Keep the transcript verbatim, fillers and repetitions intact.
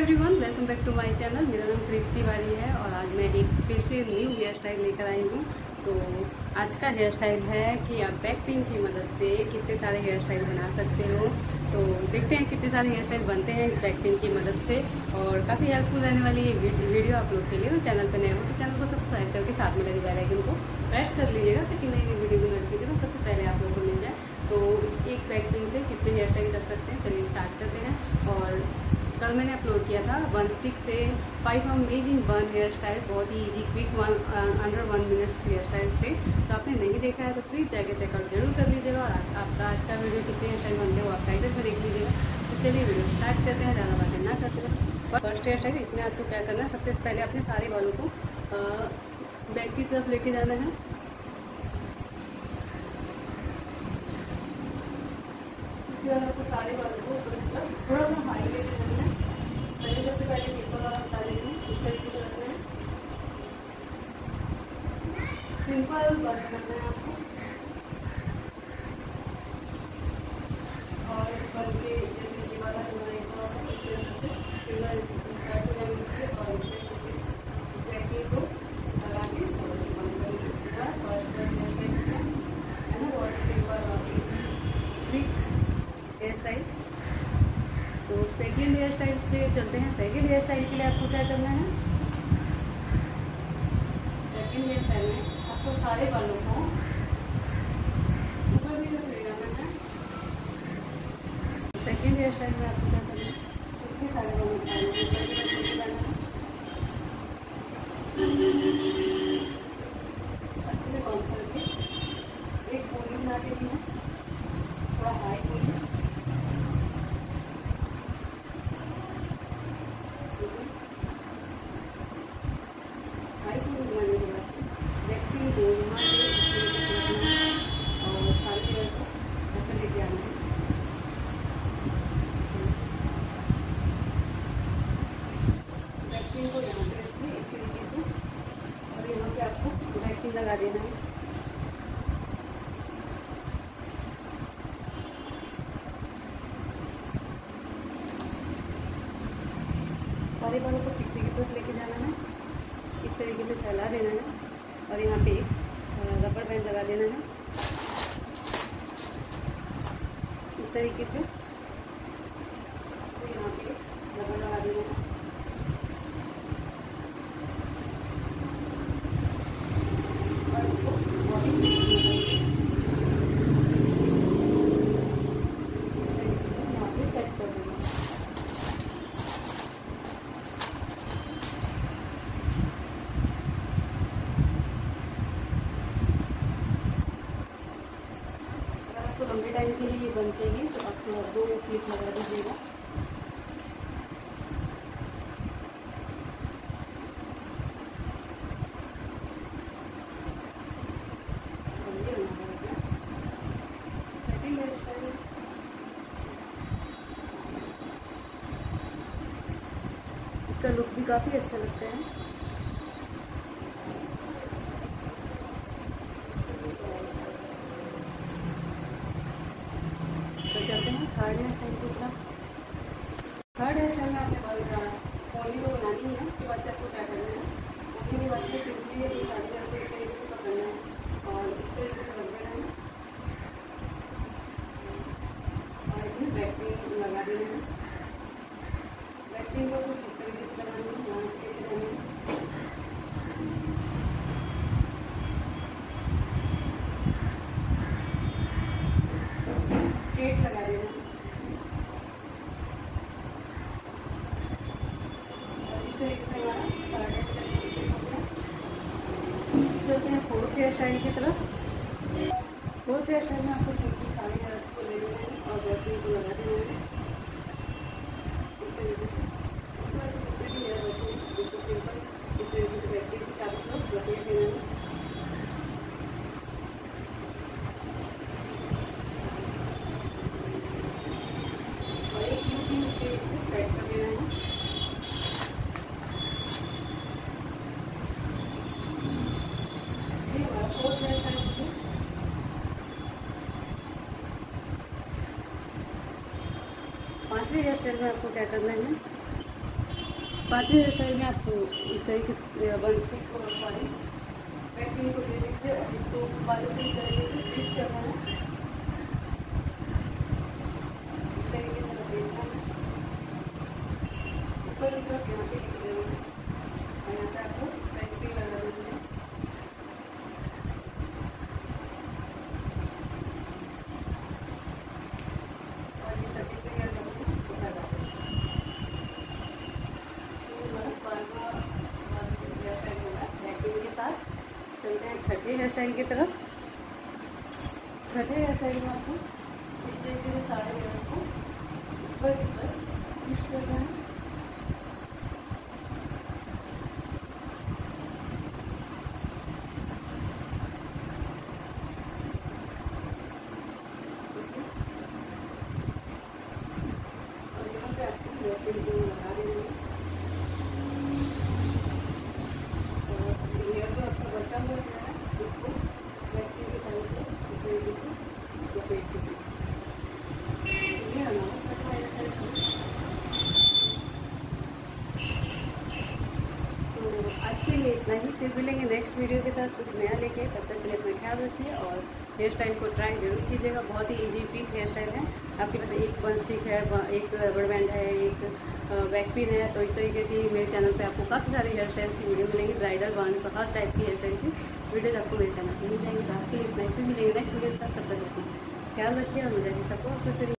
Everyone, welcome back to my channel. मेरा नाम कृति तिवारी है और आज मैं एक फिर से न्यू हेयर स्टाइल लेकर आई हूँ। तो आज का हेयर स्टाइल है कि आप बैक पिन की मदद से कितने सारे हेयर स्टाइल बना सकते हो। तो देखते हैं कितने सारे हेयर स्टाइल बनते हैं बैक पिन की मदद से, और काफ़ी हेल्पफुल रहने वाली ये वीडियो आप लोग के लिए। तो चैनल पर नए हो तो चैनल को सब्सक्राइब करके साथ में लगे बेल आइकन को प्रेस कर लीजिएगा ताकि नई नई वीडियो की नोटिफिकेशन सबसे पहले आप लोगों को मिल जाए। तो एक बैक पिन से कितने हेयर स्टाइल कर सकते हैं, चलिए स्टार्ट करते हैं। और कल मैंने अपलोड किया था वन स्टिक से five amazing one hair style, बहुत ही easy quick one under one minute hair style से। तो आपने नहीं देखा है तो प्लीज़ जाके चेकआउट जरूर कर लीजिएगा। और आपका आज का वीडियो कितने हेयर स्टाइल बनते हो आप टाइटल में देख लीजिएगा। तो चलिए वीडियो स्टार्ट करते हैं, ज़्यादा बातें ना करते हैं। फर्स्ट हेयर स्टाइल, इसमें आपको क्या करना है, सबसे पहले अपने सारे बालों को बैक की तरफ लेके जाना है। आपको सारे बालों को थोड़ा सा हाई लेके जाना है। पहले सबसे पहले टिप्पा वाला बता देती हूँ, इस तरीके से रखना है। सिंपल बात करना है आपको, और बल के जैसे ये वाला जो है फिंगर स्टार्ट हो जाए इसके, और इसके को लगा के बंद कर देना है ना। बहुत सिंपल और ट्रिक हेयर स्टाइल। तो सेकेंड हेयर स्टाइल पे चलते हैं। सेकेंड हेयर स्टाइल के लिए आपको क्या करना है, सेकेंड हेयर स्टाइल में आपको सारे बालों को ऊपर की तरफ ले जाना है। सेकेंड हेयर स्टाइल में आपको क्या करना है, इतने सारे बालों को ऊपर की तरफ लेके जाना है। अच्छे से कॉम करके एक पूरी बना के दी है, थोड़ा हाई पूरी। लगा देना है। सारे बालों को पीछे की तरफ लेके जाना है, इस तरीके से फैला देना है, और यहाँ पे एक रबड़ बैंड लगा देना है इस तरीके से। तो यहाँ पे रबड़ लगा देना है। लंबे टाइम के लिए ये बन चाहिए तो आप दो क्लिप लगा दीजिएगा। इसका लुक भी काफ़ी अच्छा लगता है। चलते हैं थर्ड हेयर स्टाइल की तरफ। थर्ड हेयर स्टाइल में आपने बाल पोनी को बनानी है। उसके बाद से आपको क्या करना है, पोनी के बाद से पिछली साड़ी को इस तरीके से पकड़ना है और इस तरीके से रख देना है, और इसमें बैक पिन लगा देना है। बैक पिन को कुछ इस तरीके से लगाना है, यहाँ से लेके जाना है। स्ट्रेट लगा देना है। चलते हैं फोर्थ हेयर स्टाइल की तरफ। फोर्थ हेयर स्टाइल में आपको सिंपल साड़ी हेयर को ले लेना है और बैक को लगा देना है इस तरीके से। उसके बाद जितने भी हेयर बचे उसको सिंपल इस तरीके से बैक के चारों तरफ लपेट देना है। और एक यू पिन से सेट कर देना है। पांचवें हेयर स्टाइल में आपको क्या करना है, पाँचवें हेयर स्टाइल में आपको इस तरीके से वन स्टिक को रखवाएं, बैक पिन को ले लीजिए, इसको बालों से इस तरीके से ट्विस्ट करना है, इस तरीके से लपेटना है, ऊपर की तरफ यहाँ पे लेके जाना है और यहाँ पे आपको बैक पिन लगा देना है। और ये सभी से क्या करना है, उठा देना है। चलते हैं छठे हेयर स्टाइल की तरफ। छठे हेयर स्टाइल में आपको इस तरीके से सारे हेयर को ऊपर की तरफ ट्विस्ट करना है। और यहाँ पे आपको हेयर पिन को लगा देंगे। बचा हुआ जो है उसको बैक पिन के साइड पे इस तरीके से लपेट दीजिए। ये हमारा छठा हेयर स्टाइल है। तो आज के लिए इतना ही, फिर मिलेंगे नेक्स्ट वीडियो के साथ कुछ नया लेके। तब तक के लिए अपना ख्याल रखिए और हेयर स्टाइल को ट्राई जरूर कीजिएगा। बहुत ही इजी क्विक हेयर स्टाइल है। आपके पास एक वन स्टिक है, एक रबड़ बैंड है, एक बैक पिन है, तो इस तरीके की मेरे चैनल पे आपको काफ़ी सारे हेयर स्टाइल की वीडियो मिलेंगी। ब्राइडल वन तो हर टाइप की हेयर स्टाइल की वीडियोज आपको मेरे चैनल पर मिल जाएंगे। आज के लिए इतना ही, फिर मिलेंगे नेक्स्ट वीडियो के साथ। तब तक अपना ख्याल रखिए और मुझे सपोर्ट करते रहिए।